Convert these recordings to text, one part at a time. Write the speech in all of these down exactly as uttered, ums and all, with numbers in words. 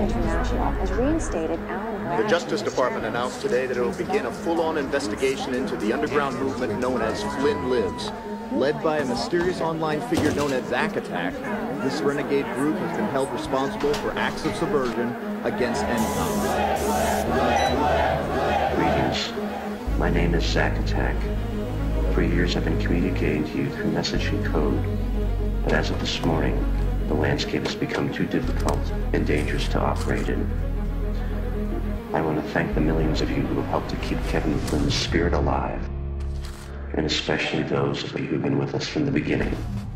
International has reinstated Alan Bradley. The Justice Department announced today that it will begin a full-on investigation into the underground movement known as Flynn Lives. Led by a mysterious online figure known as Zack Attack, this renegade group has been held responsible for acts of subversion against N COM. Greetings. My name is Zack Attack. For years I've been communicating to you through messaging code, but as of this morning, the landscape has become too difficult and dangerous to operate in. I want to thank the millions of you who have helped to keep Kevin Flynn's spirit alive, and especially those of you who've been with us from the beginning.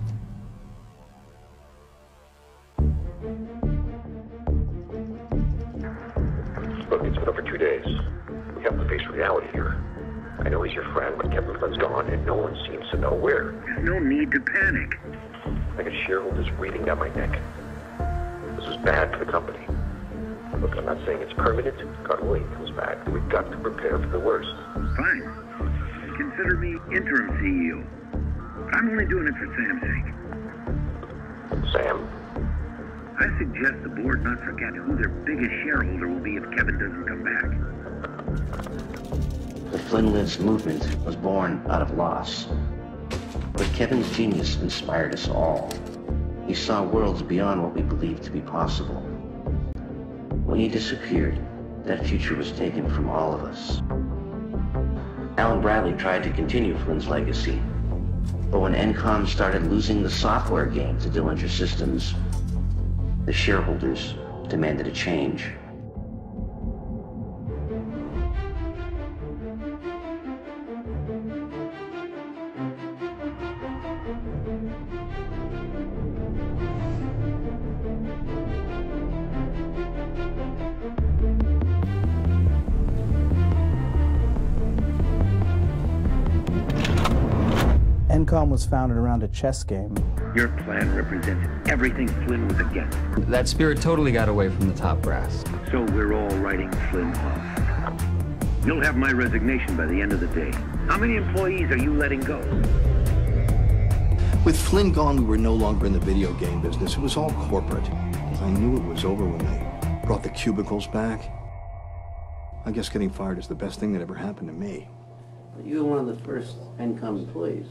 Look, it's been over two days. We have to face reality here. I know he's your friend, but Kevin Flynn's gone, and no one seems to know where. There's no need to panic. I got shareholders breathing down my neck. This is bad for the company. Look, I'm not saying it's permanent. God willing, it comes back. We've got to prepare for the worst. Fine. Consider me interim C E O. I'm only doing it for Sam's sake. Sam? I suggest the board not forget who their biggest shareholder will be if Kevin doesn't come back. The Flynn Lives movement was born out of loss. But Kevin's genius inspired us all. He saw worlds beyond what we believed to be possible. When he disappeared, that future was taken from all of us. Alan Bradley tried to continue Flynn's legacy, but when N COM started losing the software game to Dillinger Systems, the shareholders demanded a change. N COM was founded around a chess game. Your plan represents everything Flynn was against. That spirit totally got away from the top brass. So we're all writing Flynn off. You'll have my resignation by the end of the day. How many employees are you letting go? With Flynn gone, we were no longer in the video game business. It was all corporate. I knew it was over when they brought the cubicles back. I guess getting fired is the best thing that ever happened to me. You were one of the first N COM employees.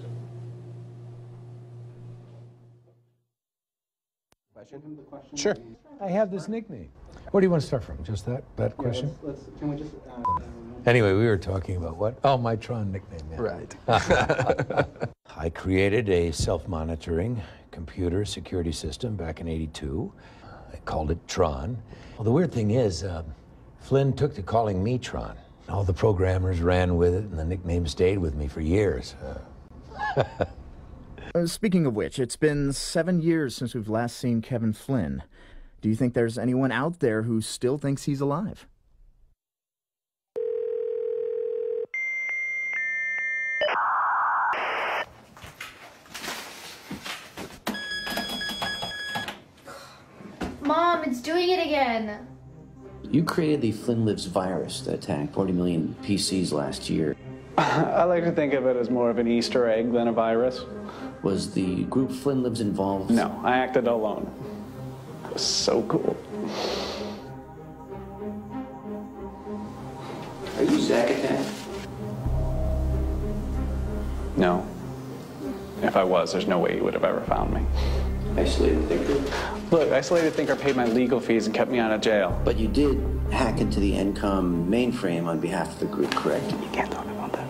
Sure. I have this nickname. Where do you want to start from? Just that that yeah, question? Let's, let's, can we just... Uh, anyway, we were talking about what? Oh, my Tron nickname. Yeah. Right. I created a self-monitoring computer security system back in eighty-two. I called it Tron. Well, the weird thing is, uh, Flynn took to calling me Tron. All the programmers ran with it, and the nickname stayed with me for years. Uh, Uh, speaking of which, it's been seven years since we've last seen Kevin Flynn. Do you think there's anyone out there who still thinks he's alive? Mom, it's doing it again. You created the Flynn Lives virus that attacked forty million P Cs last year. I like to think of it as more of an Easter egg than a virus. Was the group Flynn Lives involved? No, I acted alone. It was so cool. Are you Zack Attack? No. If I was, there's no way you would have ever found me. Isolated Thinker? Look, Isolated Thinker paid my legal fees and kept me out of jail. But you did hack into the N COM mainframe on behalf of the group, correct? You can't talk about that.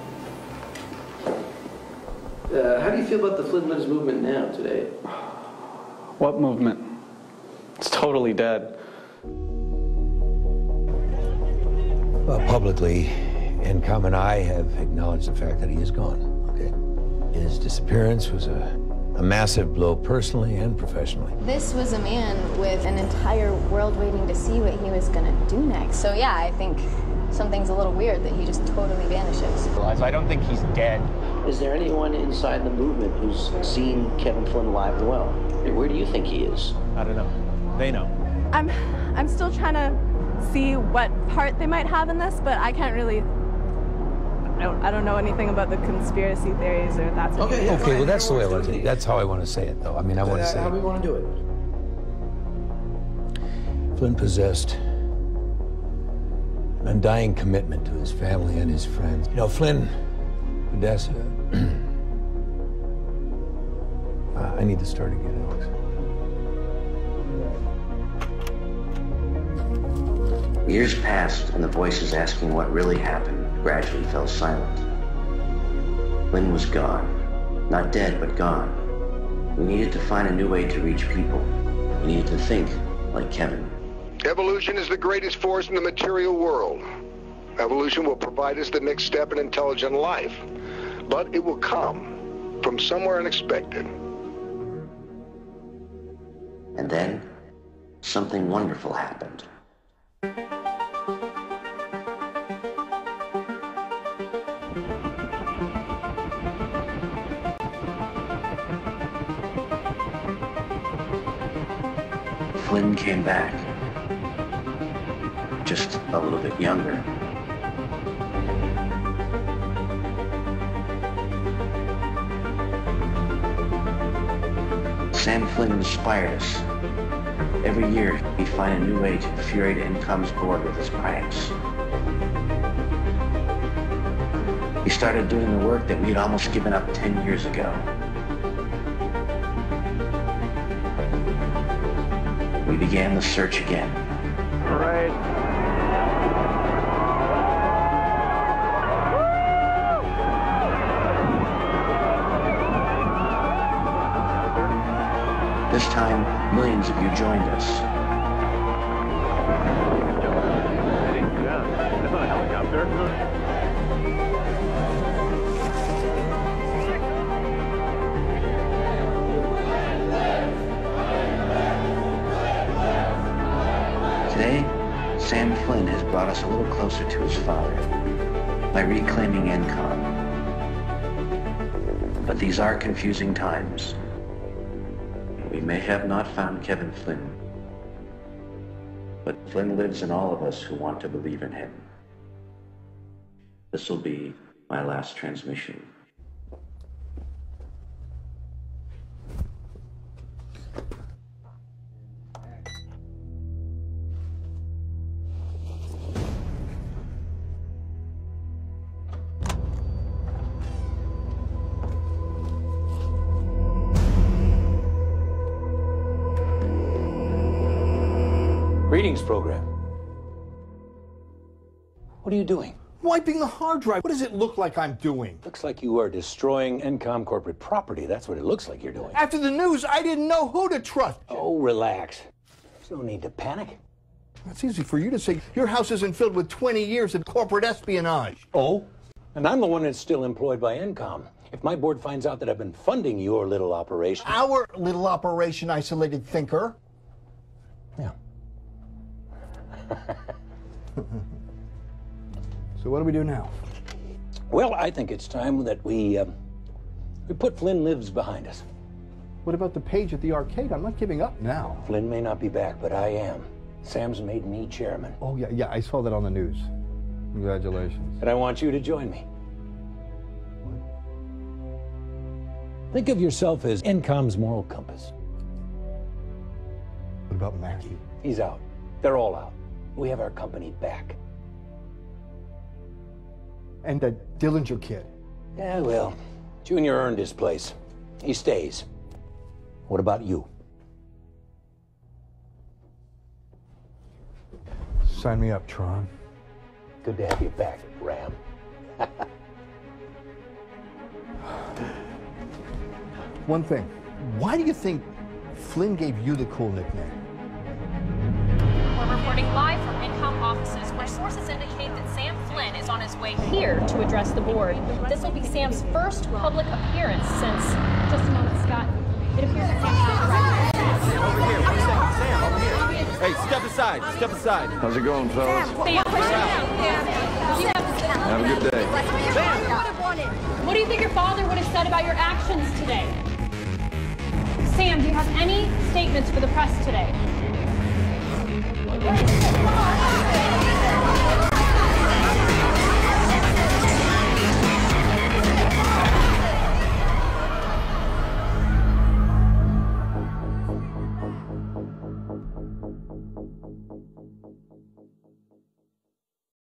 Uh, how do you feel about the Flynn Lives movement now, today? What movement? It's totally dead. Well, publicly, N COM and I have acknowledged the fact that he is gone. Okay? His disappearance was a, a massive blow personally and professionally. This was a man with an entire world waiting to see what he was going to do next. So yeah, I think something's a little weird that he just totally vanishes. I don't think he's dead. Is there anyone inside the movement who's seen Kevin Flynn alive and well? Where do you think he is? I don't know. They know. I'm, I'm still trying to see what part they might have in this, but I can't really. I don't, I don't know anything about the conspiracy theories or that. Okay, okay. Well, that's the way I want to. That's how I want to say it, though. I mean, I want to say. How do we want to do it? Flynn possessed an undying commitment to his family and his friends. You know, Flynn, Odessa, uh, I need to start again, Alex. Years passed, and the voices asking what really happened gradually fell silent. Flynn was gone. Not dead, but gone. We needed to find a new way to reach people. We needed to think like Kevin. Evolution is the greatest force in the material world. Evolution will provide us the next step in intelligent life, but it will come from somewhere unexpected. And then, something wonderful happened. Flynn came back, just a little bit younger. Sam Flynn inspired us. Every year, we find a new way to infuriate Encom's board with his pranks. He started doing the work that we had almost given up ten years ago. We began the search again. All right. This time, millions of you joined us. Today, Sam Flynn has brought us a little closer to his father by reclaiming Encom. But these are confusing times. We may have not found Kevin Flynn, but Flynn lives in all of us who want to believe in him. This will be my last transmission. Greetings, program. What are you doing? Wiping the hard drive. What does it look like I'm doing? Looks like you are destroying Encom corporate property. That's what it looks like you're doing. After the news, I didn't know who to trust. Oh, relax. There's no need to panic. It's easy for you to say. Your house isn't filled with twenty years of corporate espionage. Oh? And I'm the one that's still employed by Encom. If my board finds out that I've been funding your little operation... Our little operation, isolated thinker. Yeah. So what do we do now? Well, I think it's time that we, uh, we put Flynn Lives behind us. What about the page at the arcade? I'm not giving up now. Flynn may not be back, but I am. Sam's made me chairman. Oh, yeah, yeah, I saw that on the news. Congratulations. And I want you to join me. Think of yourself as Encom's moral compass. What about Mackie? He's out. They're all out. We have our company back. And the Dillinger kid. Yeah, well, Junior earned his place. He stays. What about you? Sign me up, Tron. Good to have you back, Ram. One thing. Why do you think Flynn gave you the cool nickname? We're reporting live from Encom offices where sources indicate that Sam Flynn is on his way here to address the board. This will be Sam's first public appearance since... Just a moment, Scott. It appears that Sam has Over here, one second. Sam, over here. Hey, step aside. Step aside. How's it going, fellas? Sam, push it down. Have a good day. What do you think your father would have said about your actions today? Sam, do you have any statements for the press today?